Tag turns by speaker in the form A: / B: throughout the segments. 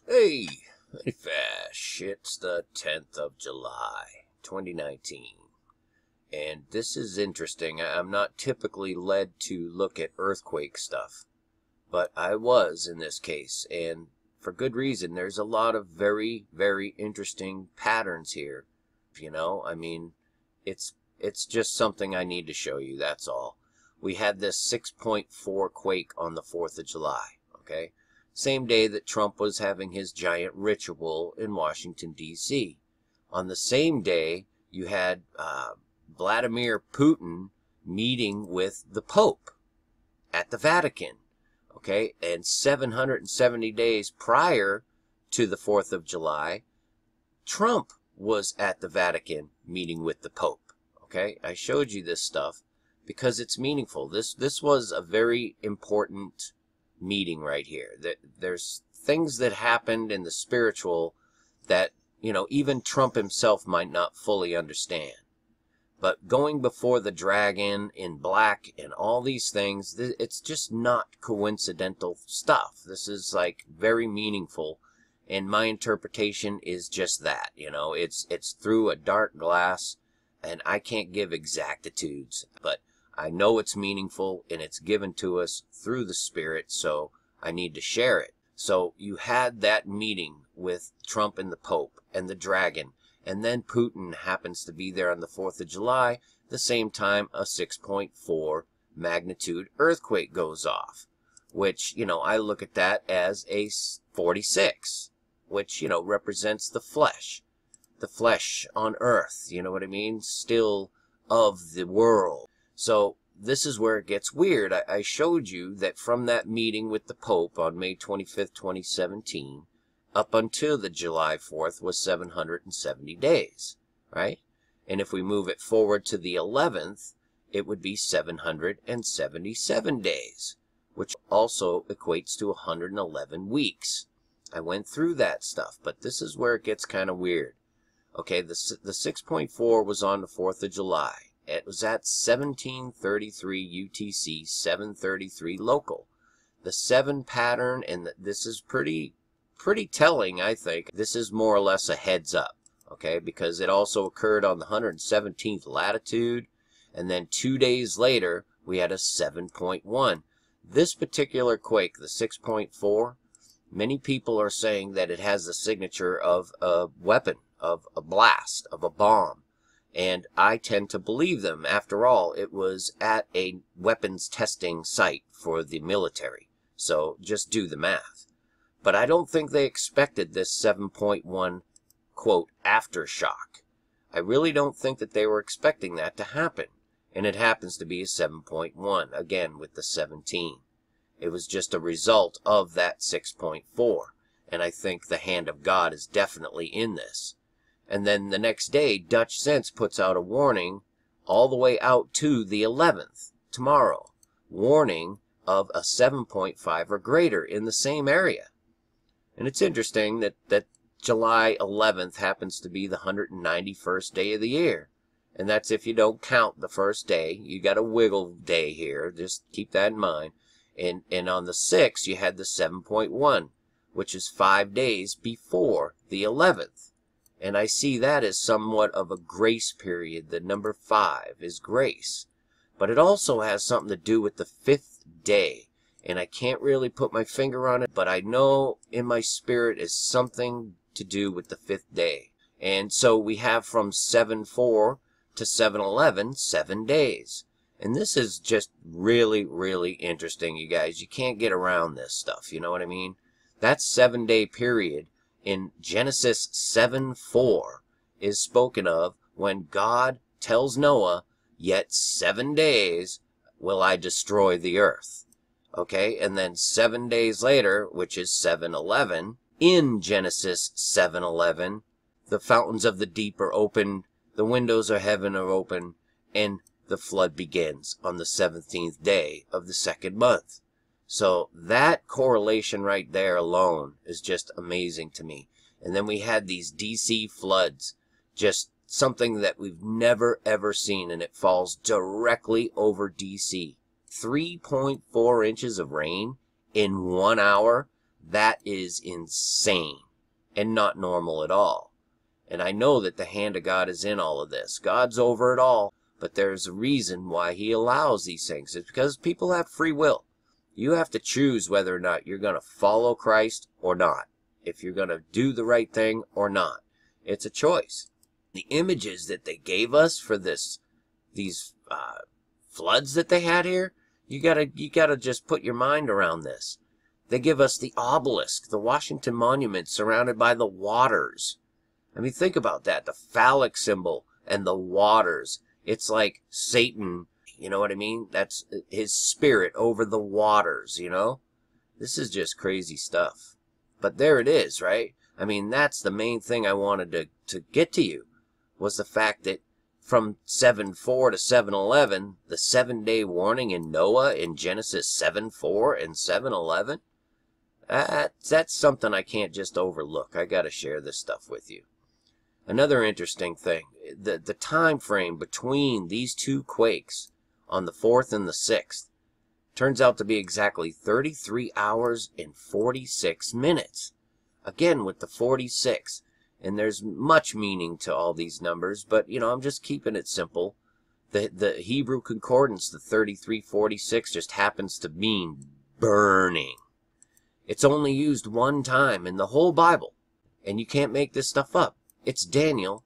A: Hey, very fast. It's the 10th of July, 2019. And this is interesting. I'm not typically led to look at earthquake stuff, but I was in this case, and for good reason. There's a lot of very, very interesting patterns here. I mean, it's just something I need to show you, that's all. We had this 6.4 quake on the 4th of July, okay? Same day that Trump was having his giant ritual in Washington, D.C. On the same day, you had Vladimir Putin meeting with the Pope at the Vatican, okay? And 770 days prior to the 4th of July, Trump was at the Vatican meeting with the Pope, okay? I showed you this stuff because it's meaningful. This was a very important meeting right here. There's things that happened in the spiritual that, even Trump himself might not fully understand. But going before the dragon in black and all these things, it's just not coincidental stuff. This is like very meaningful, and my interpretation is just that. It's through a dark glass, and I can't give exactitudes, but I know it's meaningful, and it's given to us through the Spirit, so I need to share it. So you had that meeting with Trump and the Pope and the dragon, and then Putin happens to be there on the 4th of July, the same time a 6.4 magnitude earthquake goes off, which, I look at that as a 46, which, represents the flesh on earth, you know what I mean? Still of the world. So this is where it gets weird. I showed you that from that meeting with the Pope on May 25th, 2017, up until the July 4th was 770 days, right? And if we move it forward to the 11th, it would be 777 days, which also equates to 111 weeks. I went through that stuff, but this is where it gets kind of weird. Okay, the 6.4 was on the 4th of July. It was at 1733 UTC, 733 local. The 7 pattern, and this is pretty telling, I think. This is more or less a heads up, okay, because it also occurred on the 117th latitude, and then 2 days later, we had a 7.1. This particular quake, the 6.4, many people are saying that it has the signature of a weapon, of a blast, of a bomb. And I tend to believe them. After all, it was at a weapons testing site for the military. So just do the math. But I don't think they expected this 7.1, quote, aftershock. I really don't think that they were expecting that to happen. And it happens to be a 7.1, again with the 17. It was just a result of that 6.4. And I think the hand of God is definitely in this. And then the next day, Dutch Sense puts out a warning all the way out to the 11th, tomorrow. Warning of a 7.5 or greater in the same area. And it's interesting that July 11th happens to be the 191st day of the year. And that's if you don't count the first day. You got a wiggle day here. Just keep that in mind. And on the 6th, you had the 7.1, which is 5 days before the 11th. And I see that as somewhat of a grace period. The number 5 is grace. But it also has something to do with the 5th day. And I can't really put my finger on it, but I know in my spirit is something to do with the 5th day. And so we have from 7/4 to 7/11, 7 days. And this is just really, really interesting, you guys. You can't get around this stuff, you know what I mean? That 7-day period in Genesis 7:4 is spoken of when God tells Noah, "Yet 7 days will I destroy the earth." Okay, and then 7 days later, which is 7/11, in Genesis 7:11, the fountains of the deep are open, the windows of heaven are open, and the flood begins on the 17th day of the 2nd month. So that correlation right there alone is just amazing to me. And then we had these DC floods, just something that we've never ever seen, and it falls directly over DC. 3.4 inches of rain in 1 hour. That is insane and not normal at all. And I know that the hand of God is in all of this. God's over it all, but there's a reason why he allows these things. It's because people have free will. You have to choose whether or not you're going to follow Christ or not. If you're going to do the right thing or not. It's a choice. The images that they gave us for these floods that they had here, you gotta just put your mind around this. They give us the obelisk, the Washington Monument surrounded by the waters. I mean, think about that. The phallic symbol and the waters. It's like Satan, you know what I mean? That's his spirit over the waters, you know? This is just crazy stuff. But there it is, right? I mean, that's the main thing I wanted to get to you, was the fact that from 7:4 to 7:11, the 7-day warning in Noah in Genesis 7:4 and 7:11, that's something I can't just overlook. I got to share this stuff with you. Another interesting thing, the time frame between these two quakes on the 4th and the 6th turns out to be exactly 33 hours and 46 minutes. Again, with the 46. And there's much meaning to all these numbers, but, you know, I'm just keeping it simple. The Hebrew concordance, the 3346, just happens to mean burning. It's only used one time in the whole Bible, and you can't make this stuff up. It's Daniel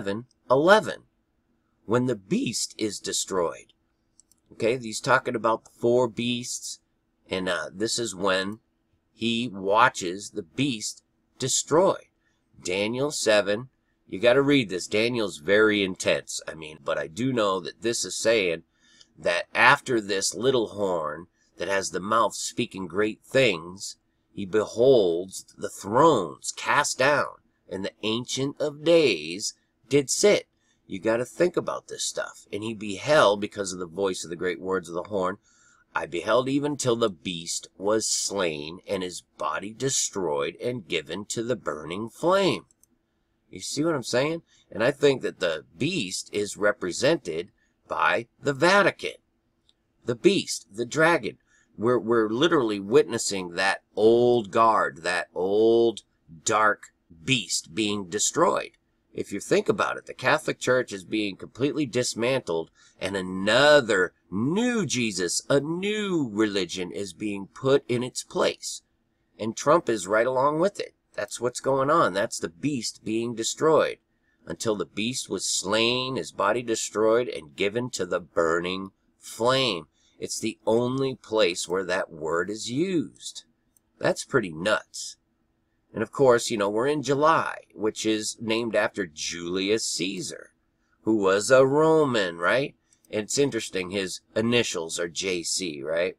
A: 7:11, when the beast is destroyed. Okay, he's talking about the 4 beasts, and this is when he watches the beast destroyed. Daniel 7, you got to read this. Daniel's very intense. I mean, but I do know that this is saying that after this little horn that has the mouth speaking great things, he beholds the thrones cast down, and the Ancient of Days did sit. You got to think about this stuff. And he beheld, because of the voice of the great words of the horn, I beheld even till the beast was slain, and his body destroyed and given to the burning flame. You see what I'm saying? And I think that the beast is represented by the Vatican. The beast, the dragon. We're literally witnessing that old guard, that old dark beast being destroyed. If you think about it, the Catholic Church is being completely dismantled, and another new Jesus, a new religion is being put in its place. And Trump is right along with it. That's what's going on. That's the beast being destroyed. Until the beast was slain, his body destroyed, and given to the burning flame. It's the only place where that word is used. That's pretty nuts. And of course, you know, we're in July, which is named after Julius Caesar, who was a Roman, right? And it's interesting, his initials are JC, right?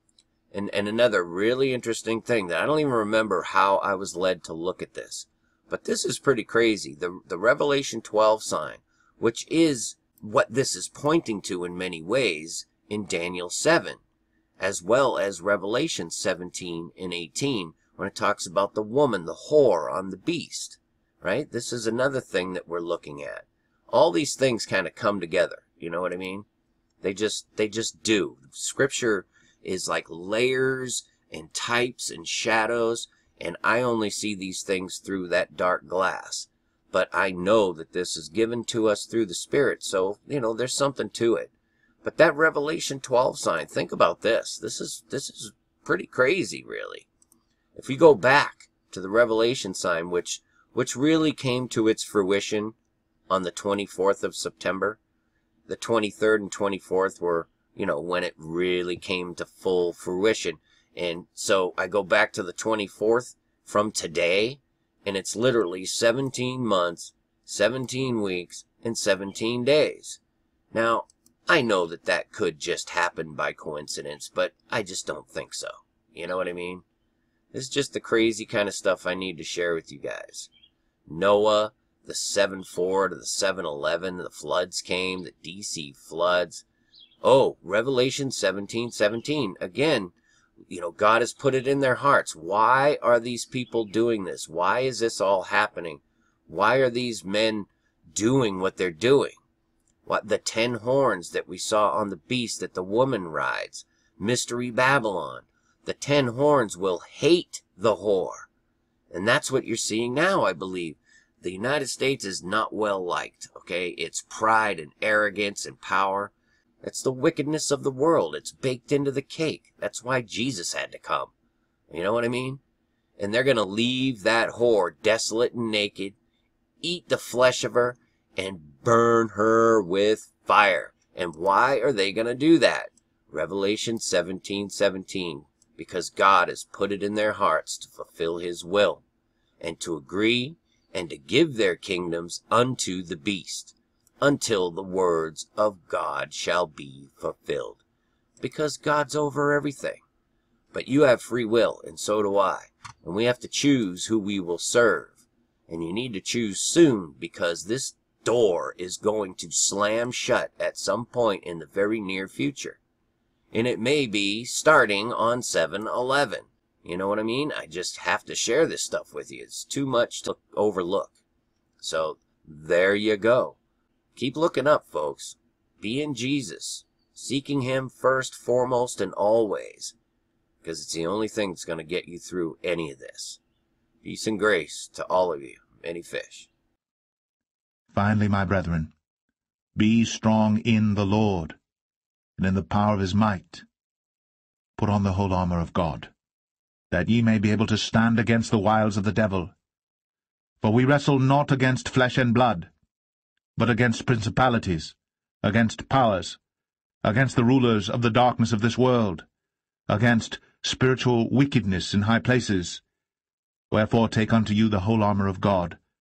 A: And another really interesting thing that I don't even remember how I was led to look at this, but this is pretty crazy. The Revelation 12 sign, which is what this is pointing to in many ways in Daniel 7, as well as Revelation 17 and 18, when it talks about the woman, the whore on the beast, right? This is another thing that we're looking at. All these things kind of come together, you know what I mean? They just do. Scripture is like layers and types and shadows, and I only see these things through that dark glass. But I know that this is given to us through the Spirit, so, you know, there's something to it. But that Revelation 12 sign, think about this. This is pretty crazy, really. If we go back to the Revelation sign, which really came to its fruition on the 24th of September, the 23rd and 24th were, you know, when it really came to full fruition. And so I go back to the 24th from today, and it's literally 17 months, 17 weeks, and 17 days. Now, I know that that could just happen by coincidence, but I just don't think so. You know what I mean? This is just the crazy kind of stuff I need to share with you guys. Noah, the 7:4 to the 7:11, the floods came, the DC floods. Oh, Revelation 17:17. Again, you know, God has put it in their hearts. Why are these people doing this? Why is this all happening? Why are these men doing what they're doing? What, the 10 horns that we saw on the beast that the woman rides, Mystery Babylon, The 10 horns will hate the whore. And that's what you're seeing now, I believe. The United States is not well liked, okay? It's pride and arrogance and power. That's the wickedness of the world. It's baked into the cake. That's why Jesus had to come. You know what I mean? And they're going to leave that whore desolate and naked, eat the flesh of her, and burn her with fire. And why are they going to do that? Revelation 17:17. Because God has put it in their hearts to fulfill his will, and to agree and to give their kingdoms unto the beast, until the words of God shall be fulfilled. Because God's over everything. But you have free will, and so do I. And we have to choose who we will serve. And you need to choose soon, because this door is going to slam shut at some point in the very near future. And it may be starting on 7/11. You know what I mean? I just have to share this stuff with you. It's too much to overlook. So, there you go. Keep looking up, folks. Be in Jesus. Seeking him first, foremost, and always. Because it's the only thing that's going to get you through any of this. Peace and grace to all of you. Many fish.
B: Finally, my brethren, be strong in the Lord, and in the power of his might. Put on the whole armor of God, that ye may be able to stand against the wiles of the devil. For we wrestle not against flesh and blood, but against principalities, against powers, against the rulers of the darkness of this world, against spiritual wickedness in high places. Wherefore take unto you the whole armor of God,